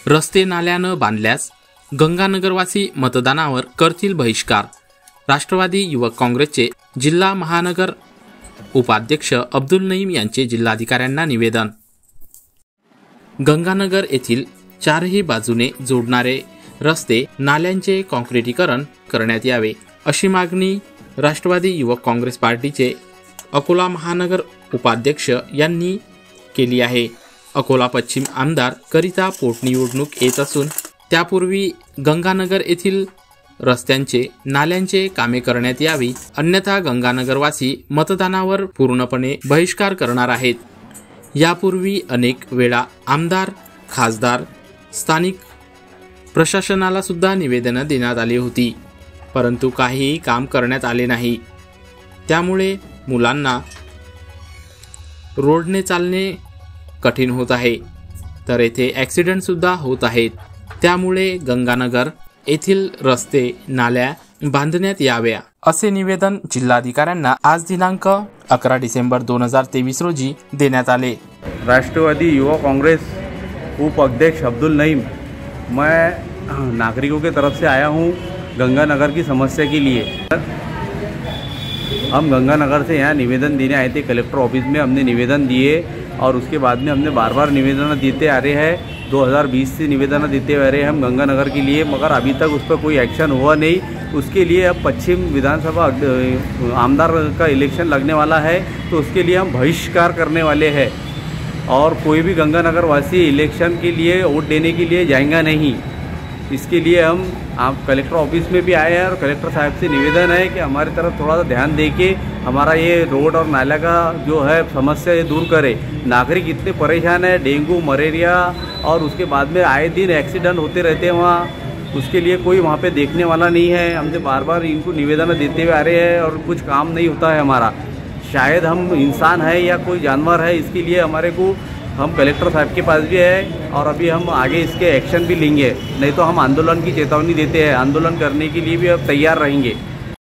रस्ते नाल्यानं बांधल्यास गंगानगरवासी मतदानावर करतील बहिष्कार। राष्ट्रवादी युवक काँग्रेसचे जिल्हा महानगर उपाध्यक्ष अब्दुल नईम यांचे जिल्हाधिकाऱ्यांना निवेदन। गंगानगर येथील चारही बाजूने जोडणारे रस्ते नाल्यांचे काँक्रिटीकरण करण्यात यावे अशी मागणी राष्ट्रवादी युवक काँग्रेस पार्टीचे अकोला महानगर उपाध्यक्ष यांनी केली आहे। अकोला पश्चिम आमदार करिता पोटनिवडणूक येत असून त्यापूर्वी गंगानगर येथील रस्त्यांचे नाल्यांचे कामे करण्यात यावी, अन्यथा गंगानगरवासी मतदानावर पूर्णपणे बहिष्कार करणार आहेत। यापूर्वी अनेक वेळा आमदार, खासदार, स्थानिक प्रशासनाला सुद्धा निवेदनं देण्यात आली होती, परंतु काहीही काम करण्यात आले नाही। त्यामुळे मुलांना रोडने चालणे कठीण होत आहे, तर येथे ॲक्सिडेंट सुद्धा होत आहेत। त्यामुळे गंगानगर येथील रस्ते नाल्या बांधण्यात याव्या असे निवेदन जिल्हाधिकाऱ्यांना आज दिनांक 11 डिसेंबर 2023 रोजी देण्यात आले। राष्ट्रवादी युवा कांग्रेस उपाध्यक्ष अब्दुल नईम, मैं नागरिकों के तरफ से आया हूँ गंगानगर की समस्या के लिए। हम गंगानगर से यहाँ निवेदन देने आए थे, कलेक्टर ऑफिस में हमने निवेदन दिए और उसके बाद में हमने बार बार निवेदन देते आ रहे हैं। 2020 से निवेदन देते आ रहे हैं हम गंगानगर के लिए, मगर अभी तक उस पर कोई एक्शन हुआ नहीं। उसके लिए अब पश्चिम विधानसभा आमदार का इलेक्शन लगने वाला है, तो उसके लिए हम बहिष्कार करने वाले हैं और कोई भी गंगानगर वासी इलेक्शन के लिए वोट देने के लिए जाएगा नहीं। इसके लिए हम आप कलेक्टर ऑफिस में भी आए हैं और कलेक्टर साहब से निवेदन है कि हमारी तरफ थोड़ा सा ध्यान दे के हमारा ये रोड और नाला का जो है समस्या ये दूर करे। नागरिक इतने परेशान है, डेंगू, मलेरिया और उसके बाद में आए दिन एक्सीडेंट होते रहते हैं वहाँ, उसके लिए कोई वहाँ पे देखने वाला नहीं है। हमसे बार बार इनको निवेदन देते हुए आ रहे हैं और कुछ काम नहीं होता है हमारा। शायद हम इंसान है या कोई जानवर है, इसके लिए हमारे को हम कलेक्टर साहब के पास भी है और अभी हम आगे इसके एक्शन भी लेंगे, नहीं तो हम आंदोलन की चेतावनी देते हैं। आंदोलन करने के लिए भी अब तैयार रहेंगे।